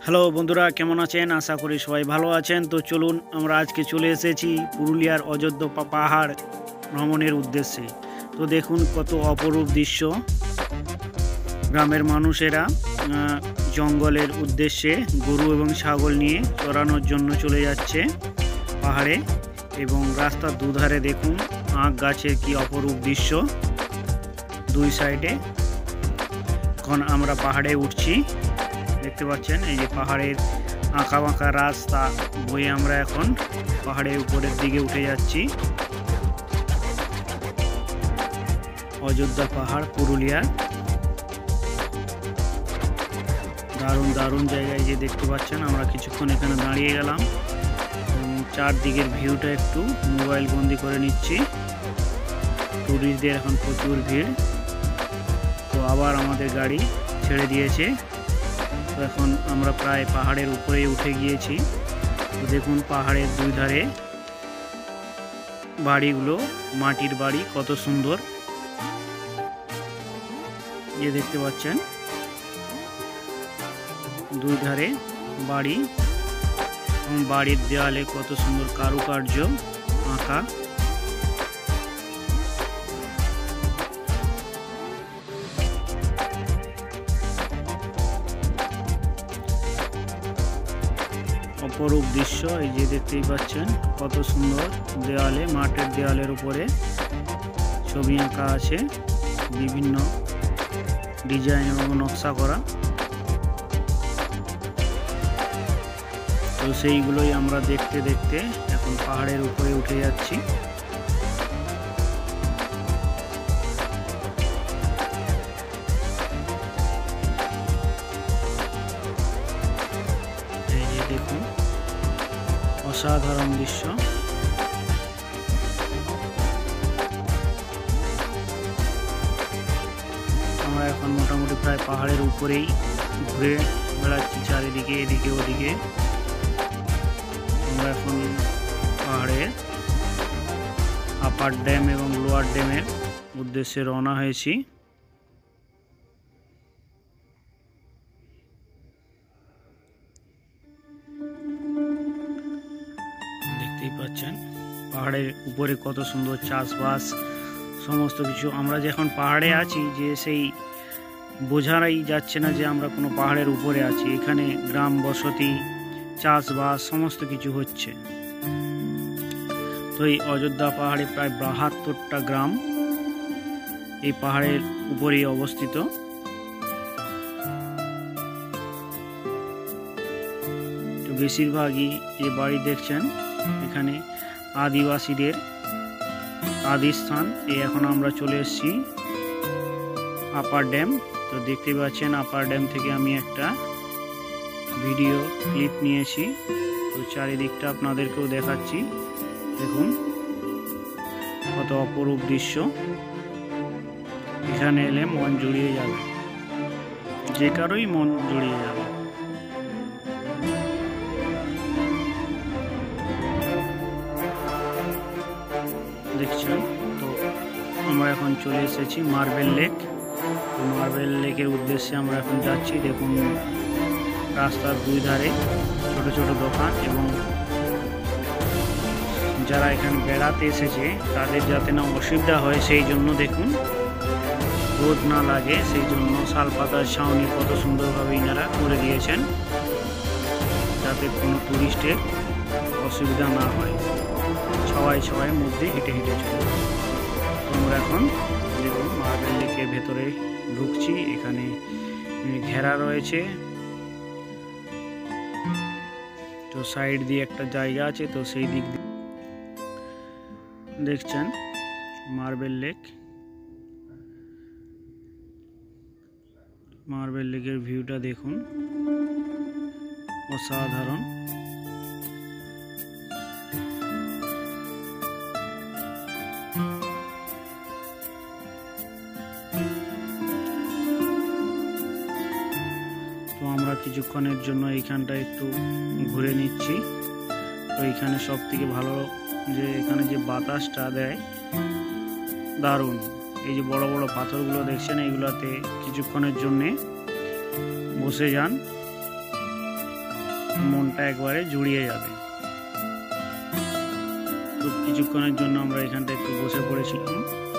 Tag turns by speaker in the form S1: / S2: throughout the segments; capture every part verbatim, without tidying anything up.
S1: Hello বন্ধুরা, কেমন আছেন? আশা করি সবাই ভালো আছেন। তো চলুন, আমরা আজকে চলে এসেছি পুরুলিয়ার অযোধ্যা পাহাড় ভ্রমণের উদ্দেশ্যে। তো দেখুন কত অপরূপ দৃশ্য। গ্রামের মানুষেরা জঙ্গলের উদ্দেশ্যে গরু এবং ছাগল নিয়ে চড়ানোর জন্য চলে যাচ্ছে পাহাড়ে, এবং রাস্তার দুধারে দেখুন আখ গাছের কি অপরূপ দৃশ্য দুই সাইডে। এখন আমরা পাহাড়ে উঠছি, দেখতে পাচ্ছেন এই যে পাহাড়ের আঁকা বাঁকা রাস্তা বয়ে আমরা এখন পাহাড়ের উপরের দিকে উঠে যাচ্ছি। অযোধ্যা পাহাড় পুরুলিয়া, দারুণ দারুণ জায়গায় যে দেখতে পাচ্ছেন। আমরা কিছুক্ষণ এখানে দাঁড়িয়ে গেলাম, চারদিকের ভিউটা একটু মোবাইল বন্দি করে নিচ্ছি। টুরিস্টদের এখন প্রচুর ভিড়। তো আবার আমাদের গাড়ি ছেড়ে দিয়েছে। তো এখন আমরা প্রায় পাহাড়ের উপরে উঠে গিয়েছি। তো দেখুন পাহাড়ের দুই ধারে বাড়িগুলো, মাটির বাড়ি, কত সুন্দর যে দেখতে পাচ্ছেন। দুই ধারে বাড়ি, এবং বাড়ির দেওয়ালে কত সুন্দর কারুকার্য আঁকা। অপরূপ দৃশ্য, এই যে দেখতেই পাচ্ছেন কত সুন্দর দেওয়ালে, মাটির দেওয়ালের উপরে ছবি আঁকা আছে, বিভিন্ন ডিজাইন এবং নকশা করা। তো সেইগুলোই আমরা দেখতে দেখতে এখন পাহাড়ের উপরে উঠে যাচ্ছি। এই যে দেখুন অসাধারণ দৃশ্য। আমরা এখন মোটামুটি প্রায় পাহাড়ের উপরেই ঘুরে বেড়াচ্ছি চারিদিকে, এদিকে ওদিকে। আমরা এখন পাহাড়ে আপার ড্যাম এবং লোয়ার ড্যামের উদ্দেশ্যে রওনা হয়েছি। দেখতেই পাচ্ছেন পাহাড়ের উপরে কত সুন্দর চাষবাস, সমস্ত কিছু। আমরা যখন পাহাড়ে আছি যে সেই বোঝাই যাচ্ছে না যে আমরা কোনো পাহাড়ের উপরে আছি। এখানে গ্রাম বসতি, চাষবাস সমস্ত কিছু হচ্ছে। তো এই অযোধ্যা পাহাড়ে প্রায় বাহাত্তরটা গ্রাম এই পাহাড়ের উপরেই অবস্থিত। তো বেশিরভাগই যে বাড়ি দেখছেন এখানে আদিবাসীদের আদি স্থান। এই এখন আমরা চলে এসেছি আপার ড্যাম। তো দেখতে পাচ্ছেন আপার ড্যাম থেকে আমি একটা ভিডিও ক্লিপ নিয়েছি। তো চারিদিকটা আপনাদেরকেও দেখাচ্ছি। দেখুন কত অপরূপ দৃশ্য। এখানে এলে মন জুড়িয়ে যাবে, যে কারোই মন জুড়িয়ে যাবে। দেখছেন, তো আমরা এখন চলে এসেছি মার্বেল লেক। তো মার্বেল লেকের উদ্দেশ্যে আমরা এখন যাচ্ছি। দেখুন রাস্তার দুই ধারে ছোট ছোট দোকান, এবং যারা এখানে বেড়াতে এসেছে তাদের যাতে না অসুবিধা হয় সেই জন্য দেখুন রোদ না লাগে সেই জন্য শালপাতার ছাউনি কত সুন্দরভাবে ইনারা করে দিয়েছেন, যাতে কোনো টুরিস্টের অসুবিধা না হয়। সবাই সবাই মধ্যে হেঁটে হেঁটে চলে। আমরা এখন দেখুন মার্বেল লেকের ভেতরে ঢুকছি। এখানে ঘেরা রয়েছে, তো সাইড দিয়ে একটা জায়গা আছে, তো সেই দিক দিয়ে দেখছেন মার্বেল লেক। মার্বেল লেকের ভিউটা দেখুন, অসাধারণ। তো আমরা কিছুক্ষণের জন্য এইখানটা একটু ঘুরে নিচ্ছি। তো এইখানে সব থেকে ভালো যে এখানে যে বাতাসটা দেয় দারুণ। এই যে বড় বড় পাথরগুলো দেখছেন, এইগুলাতে কিছুক্ষণের জন্যে বসে যান। মনটা একবারে জুড়িয়ে যাবে। তো কিছুক্ষণের জন্য আমরা এখানটা একটু বসে পড়েছিলাম।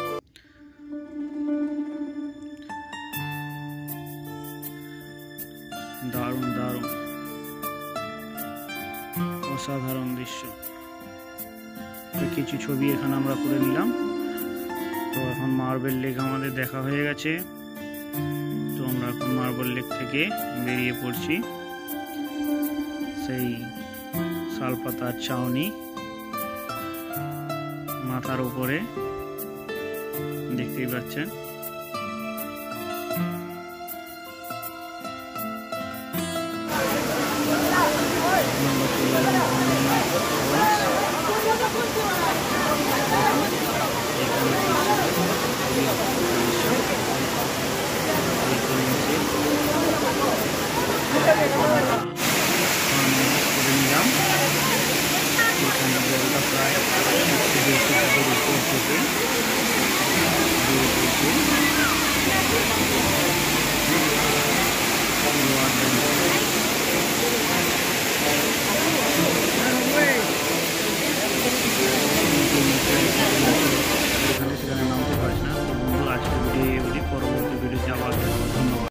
S1: দারুণ দারুণ অসাধারণ দৃশ্য। তো কিছু ছবি এখানে আমরা করে নিলাম। তো এখন মার্বেল লেক আমাদের দেখা হয়ে গেছে। তো আমরা এখন মার্বেল লেক থেকে বেরিয়ে পড়ছি সেই শালপাতার ছাউনি মাথার উপরে দেখতেই পাচ্ছেন।